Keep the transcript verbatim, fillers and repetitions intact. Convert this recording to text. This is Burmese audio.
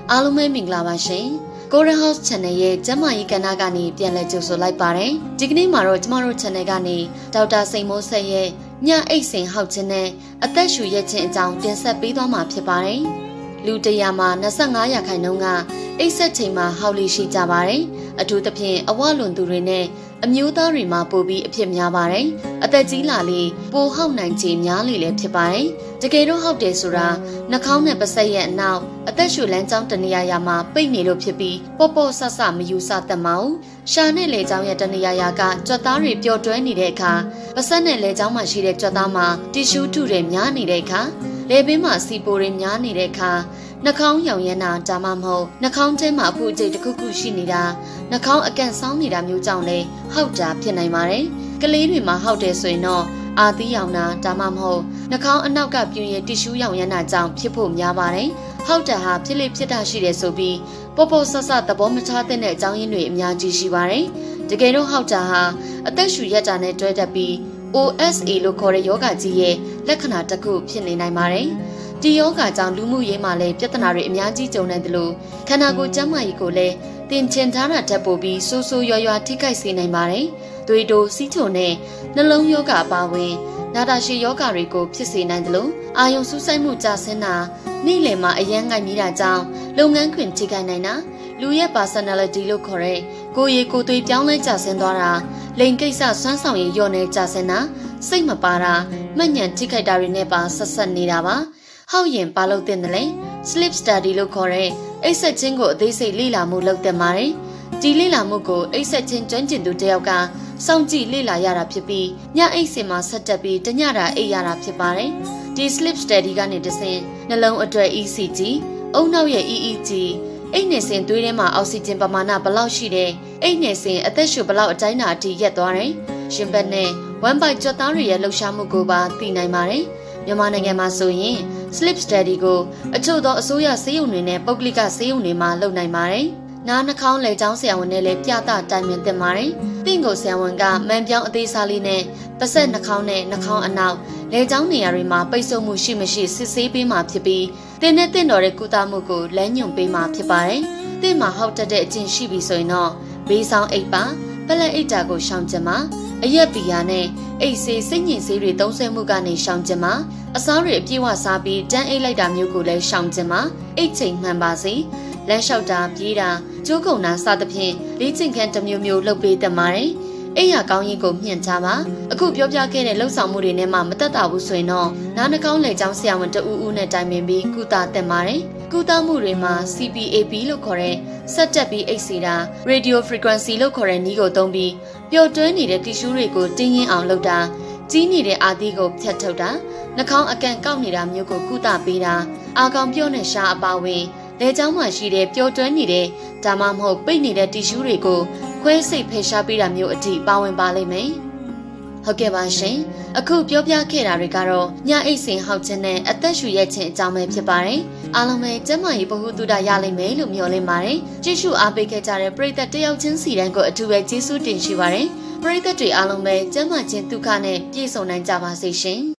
အားလုံးပဲမင်္ဂလာပါရှင် Golden House Channel ရဲ့ကျမကြီးကဏ္ဍကနေပြန်လည်ကြိုဆိုလိုက်ပါတယ်ဒီကနေ့မှာတော့ကျမတို့ Channel ကနေဒေါက်တာစိန်မိုးဆက်ရဲ့ညအိတ်စိန်ဟောက်ခြင်းနဲ့အသက်ရှူရက်ခြင်းအကြောင်းတင်ဆက်ပေးသွားမှာဖြစ်ပါတယ်လူတရာမှာ၂၅ရာခိုင်နှုန်းကအိတ်ဆက်ချိန်မှာဟောက်လိရှိကြပါတယ်အထူးသဖြင့်အဝလွန်သူတွေနဲ့အမျိုးသားတွေမှာပိုပြီးအဖြစ်များပါတယ်အသက်ကြီးလာလေပိုဟောက်နိုင်ခြေများလေလည်းဖြစ်ပါတယ်တကယ်တော့ဟောက်တယ်ဆိုတာနှာခေါင်းနဲ့ပါးစပ်ရဲ့အနောက်အသက်ရှူလမ်းကြောင်းတနေရာရာမှာပိတ်နေလို့ဖြစ်ပြီးပေါ့ပေါ့ဆဆမယူဆတတ်မအောင်ရှာနဲ့လေကြောင်းရဲ့တနေရာရာကကြွက်သားတွေပျော်တွဲနေတဲ့အခါပါးစပ်နဲ့လေကြောင်းမှာရှိတဲ့ကြွက်သားမှာတီရှူးထုတွေများနေတဲ့အခါလေပင်မှာစီပိုတွေများနေတဲ့အခါနှာခေါင်းရောင်ရမ်းတာဒါမှမဟုတ်နှာခေါင်းထဲမှာအပူအကျိတ်တစ်ခုခုရှိနေတာနှာခေါင်းအကန့်ဆောင်းနေတာမျိုးကြောင့်လည်းဟောက်တာဖြစ်နိုင်ပါတယ်။ကလေးတွေမှာဟောက်တယ်ဆိုရင်တော့အာသီးရောင်တာဒါမှမဟုတ်နှာခေါင်းအနောက်ကပြင်းရတီရှူးရောင်ရမ်းတာကြောင့်ဖြစ်ဖို့များပါတယ်။ဟောက်တာဟာဖြစ်လေဖြစ်တာရှိတယ်ဆိုပြီးပေါ့ပေါ့ဆဆသဘောမချတဲ့အကြောင်းရင်းတွေအများကြီးရှိပါတယ်။တကယ်တော့ဟောက်တာဟာအသက်ရှူရက်တာနဲ့တွဲတက်ပြီး O S A လို့ခေါ်တဲ့ယောဂကြီးရဲ့လက္ခဏာတစ်ခုဖြစ်နေနိုင်ပါတယ်။ဒီယောဂကြောင့်လူမှုရေးမှာလည်းပြဿနာတွေအများကြီးကြုံနေတယ်လို့ခန္ဓာကိုယ်ကျန်းမာရေးကိုလည်းတင်ချင်ထားတာတက်ပို့ပြီးဆိုးဆိုးရွားရွားထိခိုက်စေနိုင်ပါတယ်။သွေးတိုးစီးချိုနဲ့နှလုံးယောဂအပါအဝင်နာတာရှည်ယောဂတွေကိုဖြစ်စေနိုင်တယ်လို့အာယုံစူးစိုက်မှုကြဆင်းတာနေ့လယ်မှာအယမ်းငိုက်မိတာကြောင့်လုပ်ငန်းခွင်ထိခိုက်နိုင်တာလူရဲ့ personality လို့ခေါ်တဲ့ကိုယ်ရည်ကိုယ်သွေးပြောင်းလဲကြဆင်းသွားတာလိင်ကိစ္စစွမ်းဆောင်ရည်လျော့နေကြဆင်းတာစိတ်မပါတာမှတ်ဉာဏ်ထိခိုက်တာတွေနဲ့ပါဆက်ဆက်နေတာပါဟောက်ရင်ပါလို့တင်တယ်လေ sleep study လို့ခေါ်တဲ့အိပ်ဆက်ခြင်းကိုအသေးစိတ်လေ့လာမှုလုပ်တင်ပါတယ်ဒီလေ့လာမှုကိုအိပ်ဆက်ခြင်းကျွမ်းကျင်သူတယောက်ကစောင့်ကြည့်လေ့လာရတာဖြစ်ပြီးညအိပ်စင်မှာဆက်တက်ပြီးတညတာအိပ်ရတာဖြစ်ပါတယ်ဒီ sleep study ကနေတဆင့်နှလုံးအတွက် E C G အုံနောက်ရဲ့ E E G အိတ်နေစဉ်သွေးထဲမှာအောက်ဆီဂျင်ပမာဏဘယ်လောက်ရှိတယ်အိတ်နေစဉ်အသက်ရှူဘယ်လောက်အတိုင်းအတာအထိရက်သွားတယ်ရှင်ဘက်နဲ့ဝမ်ဘိုက်ကြွက်သားတွေရဲ့လှုပ်ရှားမှုကိုပါသိနိုင်ပါတယ်မြန်မာနိုင်ငံမှာဆိုရင် sleep study ကိုအချို့သောအစိုးရဆေးရုံတွေနဲ့ပုဂ္ဂလိကဆေးရုံတွေမှာလုပ်နိုင်ပါတယ်နားနှာခေါင်းလေကြောင်းဆရာဝန်နဲ့လည်းပြသတိုင်ပင်တင်ပါတယ်တင့်ကိုဆရာဝန်ကမန်ပြောင်းအသေးစားလေးနဲ့ပါးစပ်နှာခေါင်းနဲ့နှာခေါင်းအနောက်လေကြောင်းနေရာတွေမှာပိတ်ဆို့မှုရှိမရှိစစ်ဆေးပေးမှာဖြစ်ပြီးတင်းနဲ့တင့်တော်တဲ့ကုသမှုကိုလမ်းညွှန်ပေးမှာဖြစ်ပါတယ်တင့်မှာဟောက်တက်တဲ့အကျင့်ရှိပြီဆိုရင်တော့ဘေးဆောင်အိပ်ပါပလက်အိတ်တာကိုရှောင်ကျင်ပါအရက်ပီယာနဲ့အိတ်ဆေးစိတ်ညစ်ဆေးတွေသုံးဆွဲမှုကနေရှောင်ကျင်ပါအစားတွေအပြည့်ဝစားပြီးတန်းအိတ်လိုက်တာမျိုးကိုလည်းရှောင်ကျင်ပါအိတ်ချိန်မှန်ပါစေလမ်းလျှောက်တာပြေးတာကျိုးကုန်တာစသဖြင့်လေ့ကျင့်ခန်းတစ်မျိုးမျိုးလုပ်ပေးတတ်ပါတယ်အိမ်ရကောင်းရင်ကိုမြင့်ချပါအခုပြောပြခဲ့တဲ့လှုပ်ဆောင်မှုတွေနဲ့မှမတက်တာဘူးဆိုရင်တော့နားနှာခေါင်းလေကြောင်းဆရာဝန်တဦးဦးနဲ့တိုင်ပင်ပြီးကုသတတ်ပါတယ်ကုသမှုတွေမှာ C P A P လို့ခေါ်တဲ့ဆက်တက်ပြီးအိတ်စီတာ radio frequency လို့ခေါ်တဲ့နည်းကိုသုံးပြီးပျော်တွဲနေတဲ့တီရှူးတွေကိုတင်းရင်းအောင်လုပ်တာကြီးနေတဲ့အာသီးကိုဖြတ်ထုတ်တာနှာခေါင်းအကန်ကောက်နေတာမျိုးကိုကုသပေးတာအာကောင်ပြော့နဲ့ရှားအပါဝင်လေကြောင်းမှာရှိတဲ့ပျော်တွဲနေတဲ့ဒါမှမဟုတ်ပိတ်နေတဲ့တီရှူးတွေကိုခွဲစိတ်ဖယ်ရှားပေးတာမျိုးအထိပါဝင်ပါလိမ့်မယ်ဟုတ်ကဲ့ပါရှင်အခုပြောပြခဲ့တာတွေကတော့ညအိတ်စင်ဟောက်ခြင်းနဲ့အသက်ရှူရက်ခြင်းအကြောင်းပဲဖြစ်ပါတယ်အားလုံးပဲကျန်းမာရေးဗဟုသုတရလိမ့်မယ်လို့မျှော်လင့်ပါတယ်ကြည့်ရှုအားပေးခဲ့ကြတဲ့ပရိသတ်တယောက်ချင်းစီတိုင်းကိုအထူးပဲကျေးဇူးတင်ရှိပါတယ်ပရိသတ်တွေအားလုံးပဲကျန်းမာခြင်းဒုက္ခနဲ့ပြည့်စုံနိုင်ကြပါစေရှင်